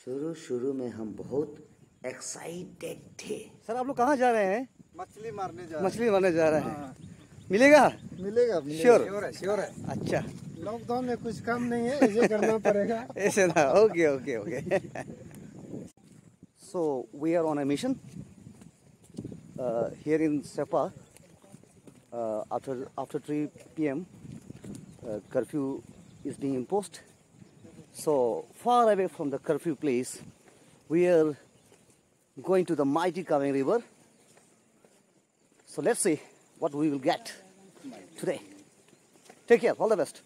शुरू शुरू में हम बहुत एक्साइटेड थे। सर आप लोग कहाँ जा रहे हैं? मछली मारने जा रहे हैं। मिलेगा? मिलेगा श्योर है। अच्छा, लॉकडाउन में कुछ काम नहीं है, ऐसे करना पड़ेगा। ऐसे ना, okay. So we are on a mission here in Sepa. After 3 p.m. Curfew is being imposed. So far away from the curfew place, we are going to the mighty Kaveng River. So let's see what we will get today. Take care, all the best.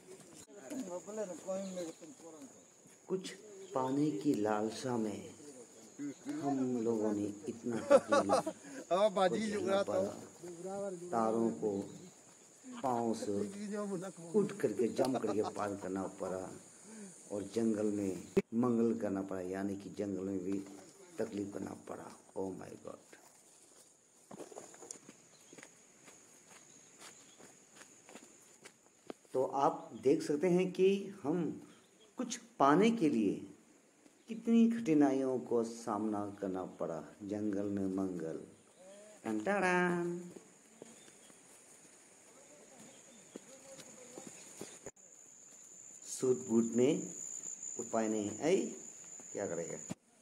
कुछ पाने की लालसा में हम लोगों ने इतना तकलीफ पड़ा। तारों को पाँव से उठ करके जम करके पार करना पड़ा और जंगल में मंगल करना पड़ा, यानी कि जंगल में भी तकलीफ करना पड़ा। Oh my god. तो आप देख सकते हैं कि हम कुछ पाने के लिए कितनी कठिनाइयों को सामना करना पड़ा। जंगल में मंगल। टन-टन-टन। सूट बूट में उपाय नहीं है, क्या करेगा।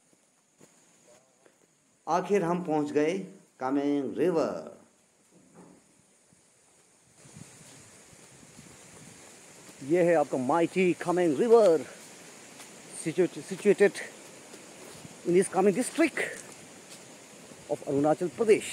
आखिर हम पहुंच गए कामेंग रिवर। ये है आपका mighty Kameng river, situated in this Kamen district of Arunachal Pradesh.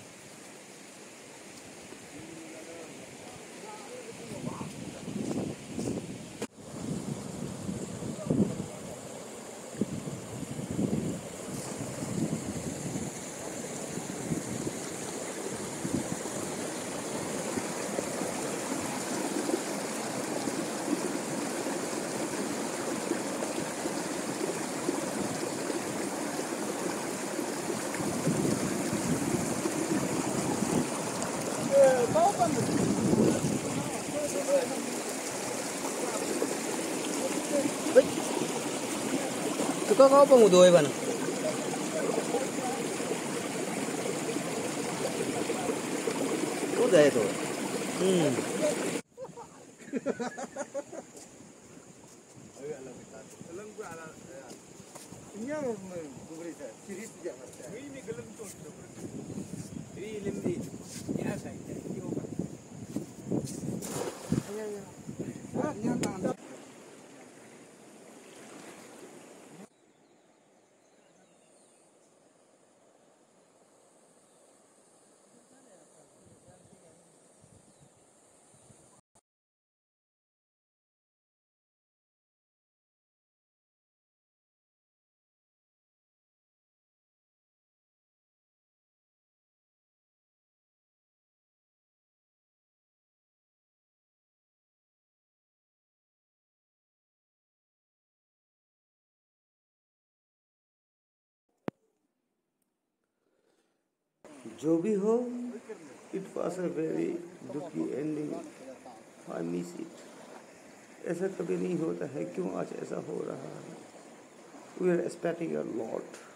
Suka kau pengudoy ba na? Udah itu. जो भी हो, इट वॉज अ वेरी दुखी एंडिंग। I miss it. ऐसा कभी नहीं होता है, क्यों आज ऐसा हो रहा है। We are expecting a lot.